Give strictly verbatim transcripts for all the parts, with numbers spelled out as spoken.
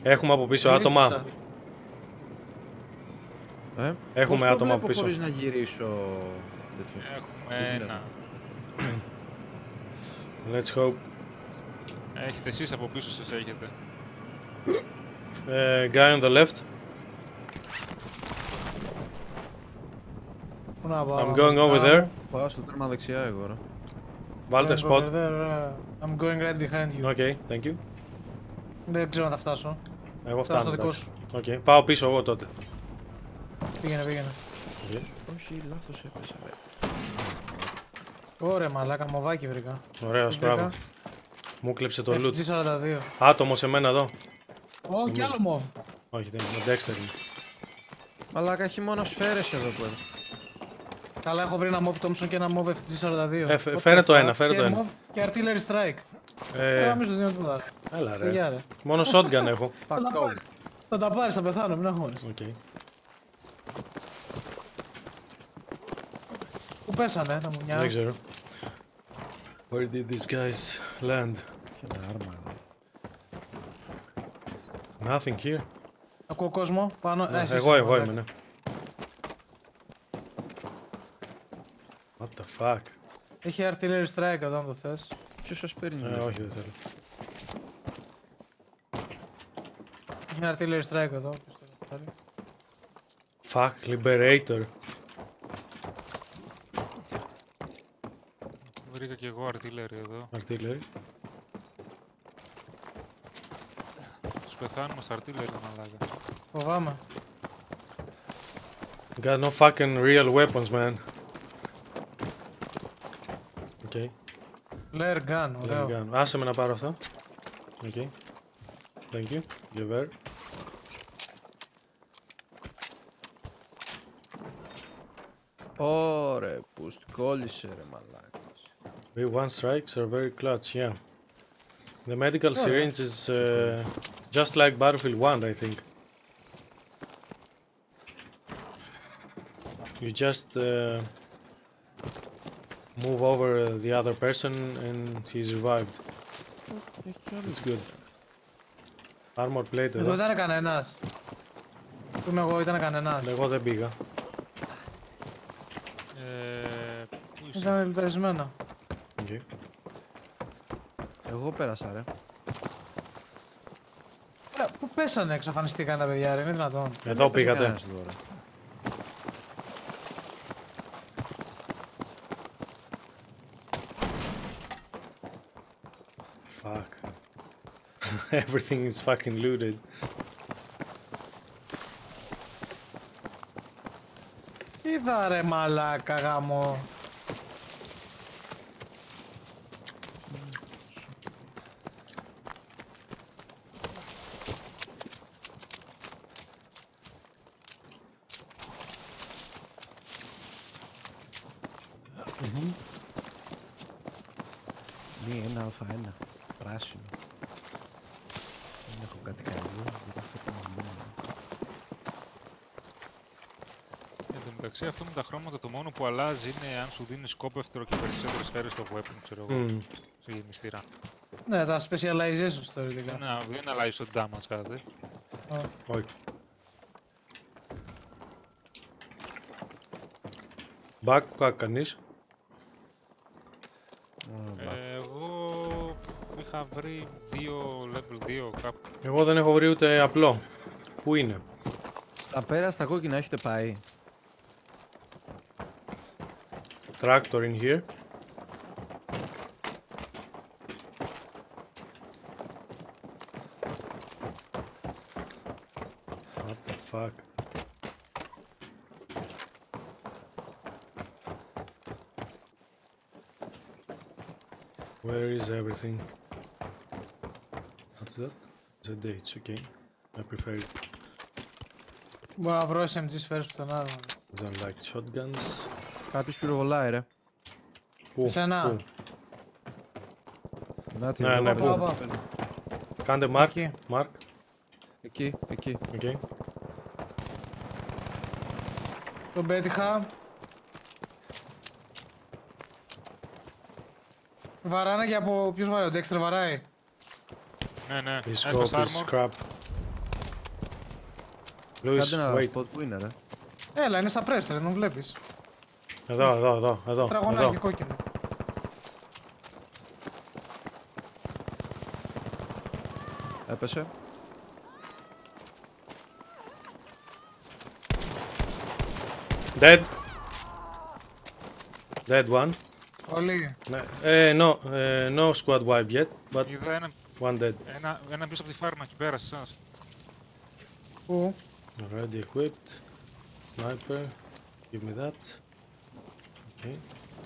Έχουμε από πίσω άτομα. Ε? Έχουμε Πώς άτομα το από πίσω. Χωρίς να γυρίσω. Έχουμε ένα. Let's hope. Έχετε εσείς από πίσω σας έχετε. Uh, guy on the left. Πού να πάω? I'm going over there. Πάω στο τέρμα δεξιά εγώ ρε. Βάλτε Going spot. over there, uh, I'm going right behind you. Okay, thank you. Δεν ξέρω αν θα φτάσω. Εγώ Φτάσω φτάνω. στο δικό εντάξει. σου. Okay. Πάω πίσω εγώ τότε. Πήγαινε, πήγαινε. Okay. Όχι, λάθος έπεσα ρε. Ωραία μαλάκα, μοβάκι βρήκα. Ωραίος, βρήκα. μπράβο. Μου κλέψε το εφ loot. τζι σαράντα δύο. Άτομο σε μένα εδώ. Ω, κι άλλο μοβ. Όχι, δεν είναι. Dexter είναι. Μαλάκα έχει μόνο σφαίρες εδώ πέρα. Καλά, έχω βρει ένα μοβ Thompson και ένα μοβ εφ τζι σαράντα δύο. Ε, φε- φέρε το ένα, φέρε και το ένα. mov Και artillery strike. Ε, Ε, νομίζω ότι είναι το δάρε. Έλα Παιδιά, ρε. ρε. Μόνο shotgun έχω. Θα τα πάρεις. Θα τα πάρεις, θα πεθάνω, μην αγχώνεσαι. Okay. Πού πέσανε τα μουνιά? Δεν ξέρω. Where did these guys land? Και ένα άρμα εδώ. Nothing here. Ακούω κόσμο, πάνω. Ναι, Ε, εσύ εγώ, είσαι, εγώ ωραία. είμαι, ναι. What the fuck. Έχει artillery strike εδώ αν το θες. Ποιος σας παίρνει Ε, ρε. όχι, δεν θέλω. Έχει ένα artillery strike εδώ. ποιος θέλει να πάρει. Fuck, Liberator. Βρήκα και εγώ αρτιλέρι εδώ. Artillery. Τους πεθάνουμε στα αρτιλέρι μαλάκα. Φοβάμαι. Got no fucking real weapons, man. Okay. Flare gun, ωραίο. Gun. Άσε με να πάρω αυτό. Okay. Thank you. You're there. Ωρε, που κόλλησε ρε μαλάκας. We one strikes are very clutch, yeah. The medical syringe is uh, just like Battlefield one, I think. You just uh, move over the other person and he's revived. It's good. Armor plate Εδώ εδώ. ήταν κανένας. Πού είμαι εγώ, ήταν κανένας. Εγώ δεν πήγα. Ε, πού είσαι? Ήταν λουταρισμένα. Okay. Εγώ πέρασα ρε. Ωραία, πού πέσανε, εξαφανιστήκαν τα παιδιά, ρε, είναι δυνατόν. Εδώ Έπαιζε πήγατε. κανένας εδώ, ρε. Fuck. Everything is fucking looted. Είδα ρε μαλάκα γάμο. Ναι, ένα αλφα ένα. Πράσινο. Δεν έχω κάτι καλό. Δεν έχω το μόνο. Εν τω μεταξύ αυτό με τα χρώματα το μόνο που αλλάζει είναι αν σου δίνει σκόπευτερο και περισσότερες σφαίρες στο weapon, ξέρω εγώ, Mm. σε γεμιστήρα. Ναι, τα specializations θεωρητικά. Δεν, δεν αλλάζει το damage κάτι. Όχι. Back, back κανείς. Ε, εγώ είχα βρει δύο level δύο κάπου. Εγώ δεν έχω βρει ούτε απλό. Πού είναι? Στα πέρα στα κόκκινα έχετε πάει. Tractor in here. What the fuck? Where is everything? What's that? The dates, okay. I prefer it. Μπορώ να βρω ες εμ τζι σφαίρες πουθενά. Don't like shotguns. Κάποιος πυροβολάει ρε. Πού? Εσένα. Πού? Να τη Ναι, βρω, ναι, πάω, πού? πάω, παίρνω. Κάντε mark. Εκεί. Mark. Εκεί, εκεί. Okay. Τον πέτυχα. Βαράνε και από... Ποιος βαράει, ο Dexter βαράει. Ναι, ναι, His έσπασε scope is armor. crap. Louis, Κάντε ένα wait. spot που είναι ρε. Έλα, είναι στα πρέστρε, δεν βλέπεις. Εδώ, εδώ, εδώ, εδώ. Τραγωνάκι εδώ. κόκκινο. Έπεσε. Dead. Dead one. Όλοι. Ναι, ε, no, ε, no squad wipe yet, but Είδα ένα, one dead. ένα, ένα πίσω από τη φάρμα εκεί πέρα σε εσάς. Πού? Already equipped. Sniper. Give me that. Okay.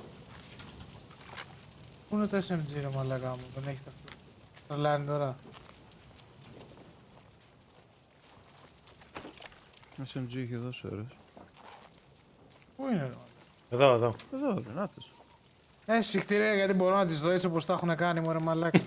Πού είναι το ες εμ τζι ρε μαλάκα μου, δεν έχετε αυτό. Τρελάνει τώρα. ες εμ τζι είχε δώσει ώρες. Πού είναι ρε. Εδώ, εδώ. Εδώ ρε, νάτος. Ε, συχτήρια γιατί μπορώ να τις δω έτσι όπως τα έχουν κάνει μωρέ μαλάκα.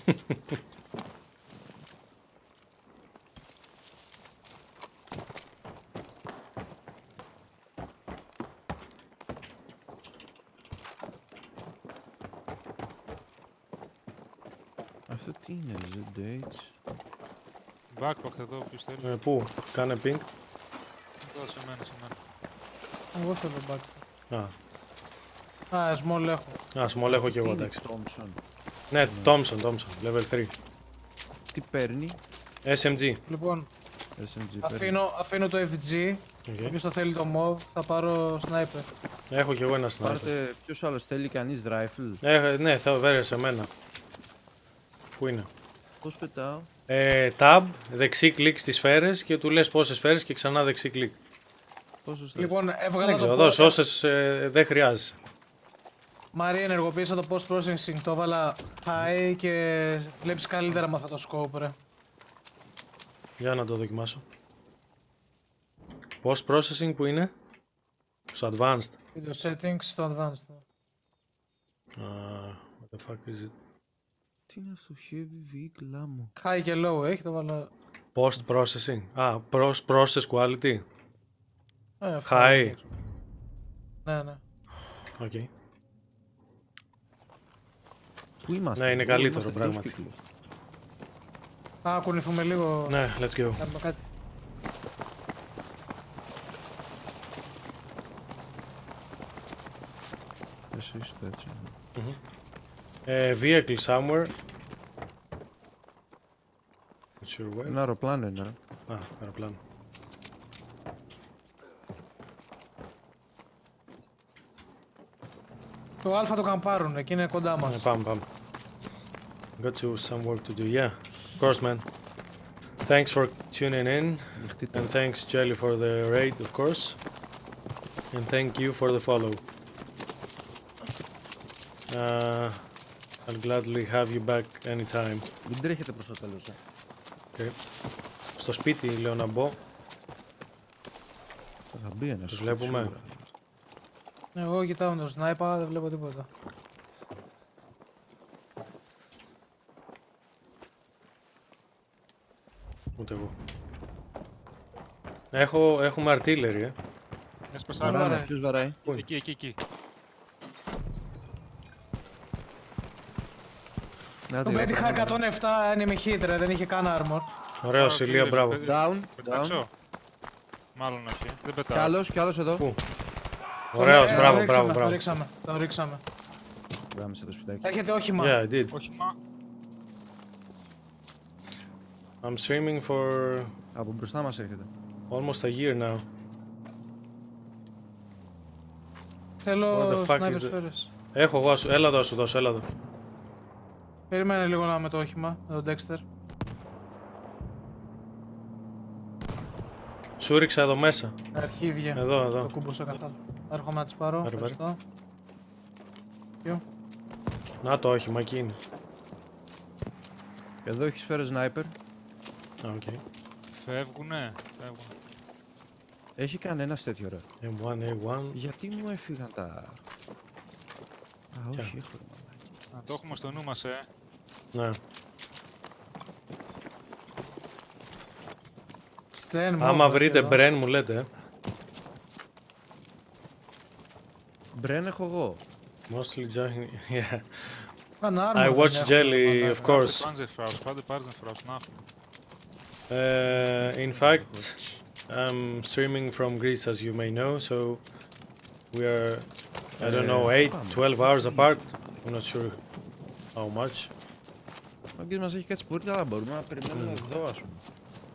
Αυτό τι είναι, Z dates. Backpack εδώ, ποιος θέλει. Ε, πού, κάνε ping. Εδώ σε μένα, σε μένα. Εγώ θέλω back. Α, Α, small έχω. α, small έχω Τι κι εγώ, είναι εντάξει. Thompson. Ναι, Thompson, Thompson, level three. Τι παίρνει, ες εμ τζι. Λοιπόν, ες εμ τζι παίρνει. αφήνω, αφήνω το εφ τζι. Okay. Όποιος το θέλει το mov, θα πάρω sniper. Έχω κι εγώ ένα sniper. Πάρτε, ποιος άλλος θέλει κανείς rifle. Ε, ναι, θα βέρε σε μένα. Πού είναι. Πώς πετάω. Ε, tab, δεξί κλικ στις σφαίρες και του λες πόσες σφαίρες και ξανά δεξί κλικ. Πόσος θέλει. Λοιπόν, Δεν έβγαλα ξέρω, το δώσ' post. όσες ε, δεν χρειάζεσαι. Μαρία, ενεργοποίησα το post processing, το έβαλα high και βλέπεις καλύτερα με αυτό το scope ρε. Για να το δοκιμάσω. Post processing που είναι. Στο advanced. Video settings στο advanced. Uh, what the fuck is it? Τι είναι αυτό, heavy vehicle ammo. High και low έχει, το βάλα. Post processing. Α, pros, process quality. Ε, αυτό High. είναι. Ναι, ναι. Οκ. Okay. Πού είμαστε. Ναι, είναι εδώ, καλύτερο είμαστε πράγματι. εκτός κύκλου. Α, κουνηθούμε λίγο. Ναι, let's go. Κάνουμε κάτι. Εσύ είστε έτσι. Mm-hmm. Ε, vehicle somewhere. Not sure where. Ένα αεροπλάνο είναι. ρε. Α, αεροπλάνο. Το α το καμπάρουν, εκεί είναι κοντά Ναι, μας. πάμε, πάμε. Got you some work to do. Yeah, of course, man. Thanks for tuning in. Ανοιχτείτε. And thanks, Jelly, for the raid, of course. And thank you for the follow. Uh, I'll gladly have you back anytime. Μην τρέχετε προς το τέλος. ε. Okay. Στο σπίτι λέω να μπω. Θα μπει ένας. Τους βλέπουμε. σίγουρα. Ναι, εγώ κοιτάω το sniper, δεν βλέπω τίποτα. Ούτε εγώ. Έχω, έχουμε artillery, ε. Έσπασα Ωραία, άλλο. Βαράνε, ρε. ποιος βαράει. Πού είναι? Εκεί, εκεί, εκεί. Να Το τη πέτυχα βαράνε. εκατόν επτά enemy hit ρε, δεν είχε καν armor. Ωραίο, Α, Σιλία, τι μπράβο. λέει, Down, down. Πετάξω. Μάλλον όχι. Δεν Κι πετάω. άλλος, κι άλλος εδώ. Πού? Ωραίος, Ε, μπράβο, το μπράβο, ρίξαμε, μπράβο. Το ρίξαμε, το ρίξαμε. Γράμμισε το σπιτάκι. Έχετε όχημα. Yeah, I did. Όχημα. I'm streaming for Από μπροστά μας έρχεται. almost a year now. What Θέλω the fuck sniper is it? σφαίρες. Έχω εγώ, σου- έλα εδώ, σου δώσω, έλα εδώ. Περίμενε λίγο να με το όχημα, με τον Dexter. Σου ρίξα εδώ μέσα. Αρχίδια. Εδώ, εδώ. Το κούμποσα καθόλου. Έρχομαι να τις πάρω, Πάρε, πάρε. ευχαριστώ. Να το όχημα, εκεί είναι. Εδώ έχει σφαίρες sniper. Α, οκ. Φεύγουνε. Φεύγουνε. Έχει κανένας τέτοιο ρε. εμ ουάν, έι ουάν. Γιατί μου έφυγαν τα... Α, Ποια? όχι, έχω ρε μαλάκι. Να το έχουμε στο νου μας, ε. Ναι. Στεν, Άμα μόνο βρείτε εδώ. Μπρεν μου λέτε, ε. Μπρεν έχω εγώ. Mostly joining, yeah. Καν I armor watch δεν Jelly, έχουμε, of course. Πάντε Panzerfaust, πάντε Panzerfaust, να έχουμε. Uh, in fact, I'm streaming from Greece, as you may know, so we are, I don't know, eight, twelve hours apart. I'm not sure how much. Ο Γκής μας έχει κάτσει πολύ καλά, μπορούμε να περιμένουμε εδώ, ας πούμε.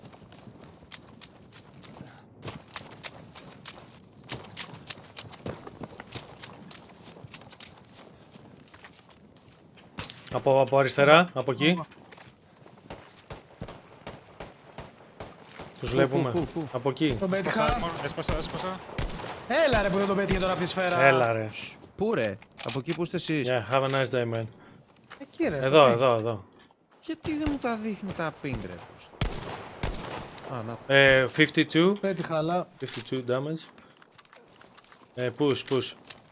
Από, από αριστερά, από εκεί. Τους βλέπουμε. πού, πού? Από εκεί. Τον πέτυχα. Έσπασα, έσπασα. Έλα ρε που δεν τον πέτυχε τώρα αυτή η σφαίρα. Έλα ρε. Πού ρε, από εκεί που είστε εσείς. Yeah, have a nice day, man. Εκεί ρε. Εδώ, εδώ, εδώ. Γιατί δεν μου τα δείχνει τα ping ρε. Α, να. Ε, fifty two. Πέτυχα, αλλά... fifty two damage. Ε, push, push.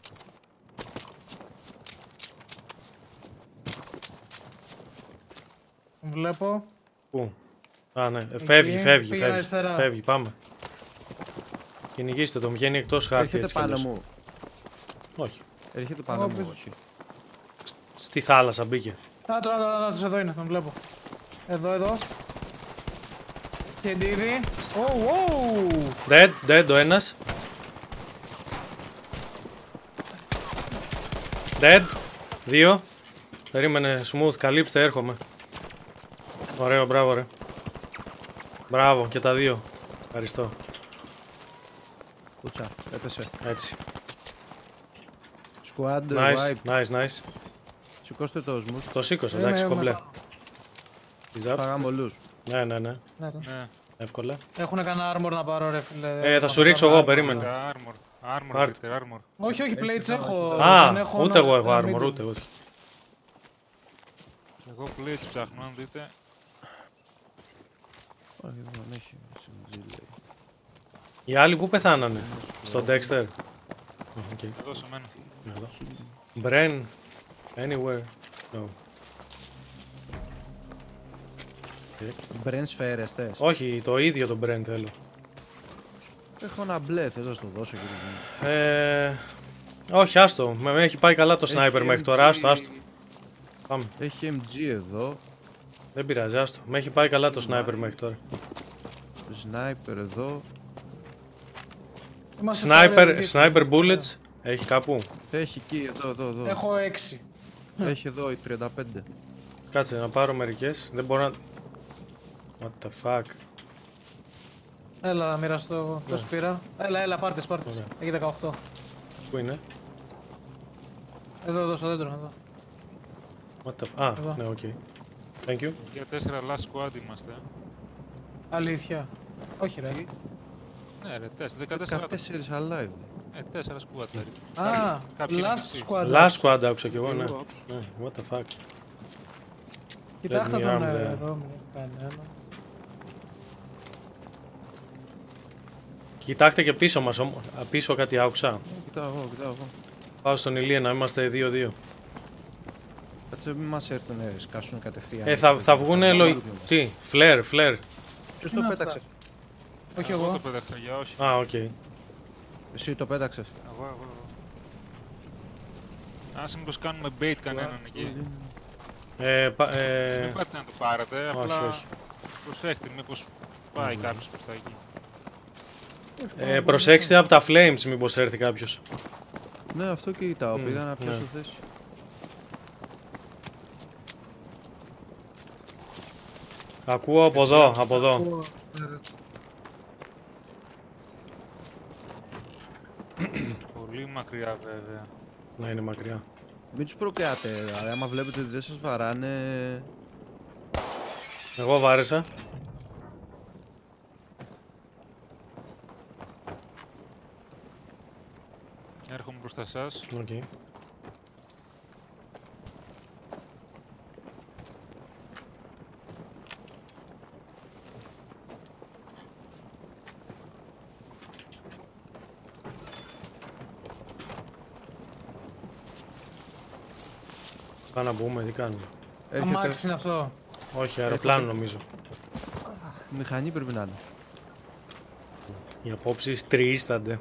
Τον βλέπω. Πού? Α, ναι. Ε, φεύγει, φεύγει, πήγα φεύγει. αριστερά. Φεύγει, πάμε. Κυνηγήστε τον, βγαίνει εκτός χάρτη. Έρχεται έτσι κι πάνω αλλιώς. μου. Όχι. Έρχεται πάνω Εγώ μου, πες- όχι. Στη θάλασσα μπήκε. Α, τώρα, τώρα, τώρα, εδώ είναι, τον βλέπω. Εδώ, εδώ. Και ντίδι. Oh, wow. Dead, dead ο ένας. Dead. Δύο. Περίμενε, smooth, καλύψτε, έρχομαι. Ωραίο, μπράβο ρε. Μπράβο και τα δύο. Ευχαριστώ. Κούτσα, έπεσε. Έτσι. Squad, Nice, wipe. nice, nice. Σηκώστε το σμους. Το σήκωσα, Είμαι, εντάξει, είμαι. κομπλέ. He's up. Φάγαμε πολλούς. Ναι, ναι, ναι. Ναι, το. Ναι. Εύκολα. Έχουνε κανένα armor να πάρω ρε φίλε. Ε, θα σου ρίξω εγώ, περίμενε. Τα armor. Armor, Πάρτε. Peter, armor. Όχι, όχι, plates έχω. Α, δεν έχω ούτε να- εγώ έχω να armor, μην- ούτε, όχι. Εγώ plates ψάχνω, αν δείτε. Όχι, δεν έχει συμμετζή, λέει. Οι άλλοι που πεθάνανε. Στον Dexter. Οκ. Εδώ σε μένα. Εδώ. Bren. Anywhere. No. Μπρεν σφαίρες θες. Όχι, το ίδιο το Bren θέλω. Έχω ένα μπλε, θες να στο δώσω και Ε, όχι, άστο. Με με έχει πάει καλά το sniper μέχρι τώρα. Άστο, άστο. Πάμε. Έχει εμ τζι εδώ. Δεν πειράζει, άστο. Με έχει πάει καλά το sniper μέχρι τώρα. Sniper εδώ. Είμαστε Sniper, στα- sniper bullets. Έχει κάπου. Έχει εκεί, εδώ, εδώ, εδώ. Έχω έξι. Έχει εδώ η τριάντα πέντε. Κάτσε να πάρω μερικές. Δεν μπορώ να... What the fuck. Έλα, να μοιραστώ εγώ. Ναι. Τόσο πήρα. Έλα, έλα, πάρτε, πάρτε. Ωραία. Έχει δεκαοκτώ. Πού είναι? Εδώ, εδώ, στο δέντρο. Εδώ. What the... Α, Εδώ. ναι, οκ. Thank you. Για τέσσερα last squad είμαστε. Αλήθεια. Όχι, ρε. Ναι, ρε, τέσσερα. δεκατέσσερα. δεκατέσσερις alive. Ε, τέσσερα squad περίπου. Α, Κάποιοι είναι last μισοί. squad. Last squad άκουσα κι εγώ, ναι. Εγώ άκουσα. Ναι, what the fuck. Κοιτάξτε Let me τον arm there. νερό, μην έχει κανένα. Κοιτάξτε και πίσω μας, όμως. Α, πίσω κάτι άκουσα. Κοιτάω εγώ, κοιτάω εγώ. Πάω στον Ηλία να είμαστε δύο δύο. Κάτσε μην μας έρθουν να σκάσουν κατευθείαν. Ε, θα, θα βγουνε λογι... Τι, φλερ, φλερ. Ποιος το Είναι πέταξε. Όχι Εγώ εγώ. το πέταξα, για όχι. Α, οκ. Εσύ το πέταξες. Εγώ, εγώ, εγώ. Άσε μήπως κάνουμε bait κανέναν εκεί. Ε, πα- ε, Δεν πάτε να το πάρετε, όχι, απλά όχι. προσέχτε μήπως πάει κάποιος προς τα εκεί. Ε, προσέξτε από τα flames μήπως έρθει κάποιος. Ναι, αυτό και κοιτάω. Μμ, Πήγα να πιάσω ναι. θέση. Ακούω από εδώ, από εδώ. Πολύ μακριά βέβαια. Να είναι μακριά. Μην τους προκράτε, δηλαδή άμα βλέπετε ότι δεν σας βαράνε. Εγώ βάρεσα. Έρχομαι προς τα εσάς. Οκ. Πάμε να μπούμε, τι κάνουμε. Έρχεται. Αμάξι είναι αυτό. Όχι, αεροπλάνο νομίζω. Μηχανή πρέπει να είναι. Οι απόψεις τριίστανται.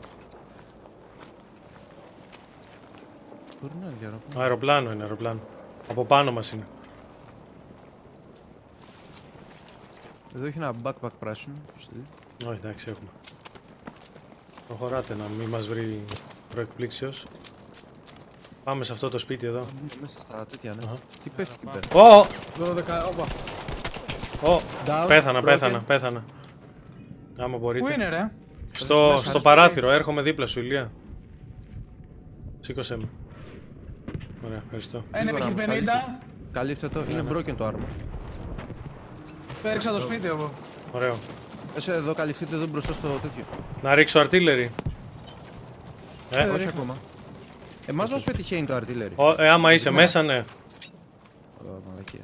Μπορεί να είναι για αεροπλάνο. Αεροπλάνο είναι, αεροπλάνο. Από πάνω μας είναι. Εδώ έχει ένα backpack πράσινο. πώς τη δει. Όχι, εντάξει, έχουμε. Προχωράτε να μην μας βρει προεκπλήξεως. Πάμε σε αυτό το σπίτι εδώ. Μέσα στα τέτοια, ναι. Αχα. Τι πέφτει εκεί πέρα. Ω! δώδεκα, όπα. Ω! Down, Πέθανα, broken. πέθανα, πέθανα. Άμα Πού μπορείτε. είναι ρε? Στο, Μέσα στο στο παράθυρο, έρχομαι δίπλα σου, Ηλία. Σήκωσέ με. Ωραία, ευχαριστώ. Ένα Γρήγορα, έχει όμως, πενήντα. Καλύφτε το, είναι ναι. broken το άρμα. Το έριξα το σπίτι εγώ. Ωραίο. Πες εδώ, καλυφθείτε εδώ μπροστά στο τέτοιο. Να ρίξω αρτίλερι. Ε, Ε, Όχι ρίχνω. ακόμα. Εμάς μας πετυχαίνει το artillery. ο, ε, άμα είσαι μέσα, ναι. Ω, μαλακία.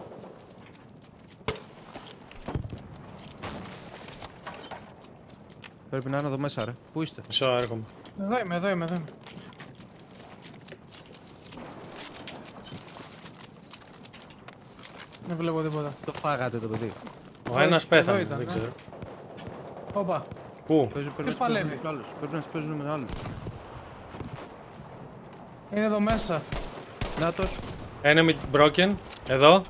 Πρέπει να είναι εδώ μέσα, ρε. Πού είστε? Μισό, έρχομαι. Εδώ είμαι, εδώ είμαι, εδώ είμαι. Δεν βλέπω τίποτα. Το φάγατε το παιδί. Ο ένας εδώ πέθανε, ήταν, δεν ναι. ξέρω. Όπα. Πού? Παίζει, πρέπει Ποιος να παίζουν παλεύει? με άλλους. Πρέπει να παίζουν με άλλους. Είναι εδώ μέσα. Νάτος. Enemy broken. Εδώ.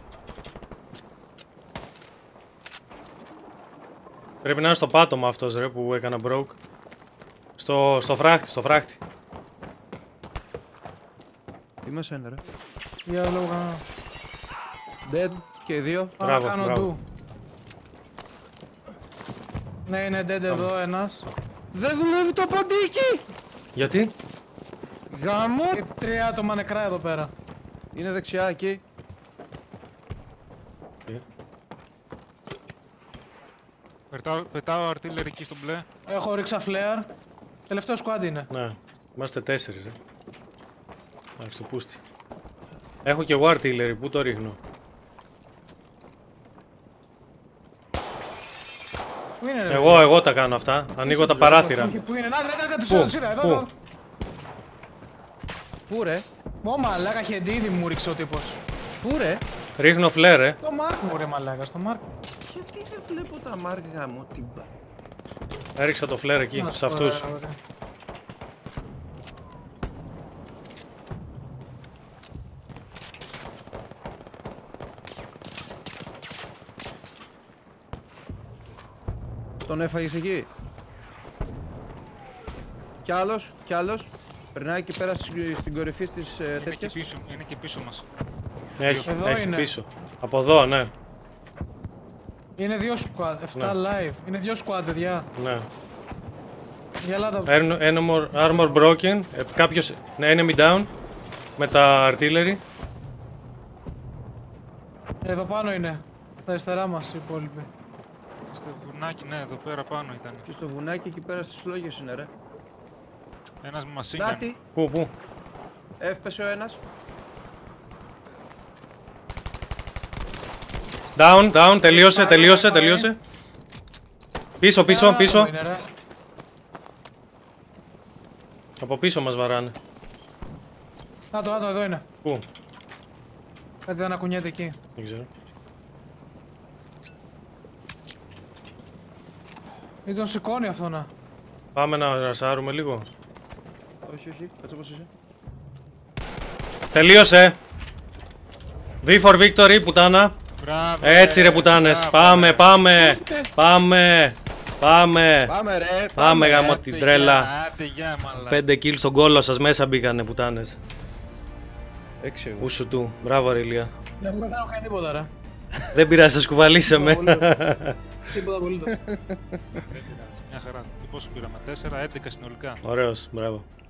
Πρέπει να είναι στο πάτωμα αυτός ρε που έκανα broke. Στο, στο φράχτη, στο φράχτη. Είμαι σε ένα, ρε. Για λόγω κανένα. Dead και οι δύο. Πάω να Μπράβο, κάνω μπράβο. ντου. Ναι, είναι dead εδώ ένας. Δεν δουλεύει το ποντίκι! Γιατί? Γάμο! Και τρία άτομα νεκρά εδώ πέρα. Είναι δεξιά εκεί. Πετάω, πετάω artillery εκεί στο μπλε. Έχω ρίξα flare. Τελευταίο squad είναι. Ναι, είμαστε τέσσερις ρε. Εντάξει, το πούστη. Έχω και εγώ artillery, πού το ρίχνω? Πού είναι ρε? Εγώ, εγώ τα κάνω αυτά. Ανοίγω τα παράθυρα. Όχι, πού είναι? Να, να, να, τους Πού? είδα, τους είδα, εδώ, Πού? εδώ. Πού ρε? Ω μαλάκα, χεντίδι μου ρίξε ο τύπος. Πού ρε? Ρίχνω φλερ, ε. Το Μάρκ μου ρε μαλάκα, στο Μάρκ. Γιατί δεν βλέπω τα μάργα μου την πα. Έριξα το φλερ εκεί, Να σου σε πω, αυτούς. ρε, ρε. Τον έφαγες εκεί. Κι άλλος, κι άλλος. Περνάει εκεί πέρα στη- στην κορυφή της ε, Είναι και τέτοιας. πίσω, είναι και πίσω μας. Έχει, Εδώ έχει είναι. πίσω. Από εδώ, ναι. Είναι δύο squad, εφτά live. Είναι δύο squad, παιδιά. Ναι. Γελά τα... Armor, armor, armor broken. Ε, κάποιος, ναι, enemy down. Με τα artillery. Εδώ πάνω είναι. Στα αριστερά μας οι υπόλοιποι. Στο βουνάκι, ναι, εδώ πέρα πάνω ήταν. Και στο βουνάκι εκεί πέρα στις φλόγες είναι ρε. Ένας με machine gun. Νάτι, Πού, πού? έφπεσε ο ένας. Down, down, τελείωσε, Πάει, τελείωσε, πάει. τελείωσε. Πίσω, πίσω, Ένα πίσω. άτομο είναι, ρε. Από πίσω μας βαράνε. Να το, να το, εδώ είναι. Πού? Κάτι δεν ακουνιέται εκεί. Δεν ξέρω. Ή τον σηκώνει αυτό να. Πάμε να ρασάρουμε λίγο. Όχι, όχι, κάτσε όπως είσαι. Τελείωσε. V for victory, πουτάνα. Μπράβο, Έτσι ρε πουτάνες. μπράβο, Πάμε, ρε. πάμε. Πάμε. Πάμε. Πάμε ρε, Πάμε ρε. γάμο Άντε, την γεια, τρέλα. Άντε, γεια, μαλάκα. Πέντε kills στον κόλο σας μέσα μπήκανε πουτάνες. Έξι εγώ. Ούσου του. Μπράβο ρε Ηλία. Δεν μου κάνω κάνει τίποτα, ρε. Δεν πειράζει, σας κουβαλήσαμε. Τίποτα απολύτως. Δεν πειράζει, μια χαρά. Τι πόσο πήραμε, τέσσερα, έντεκα συνολικά. Ωραίος, μπράβο.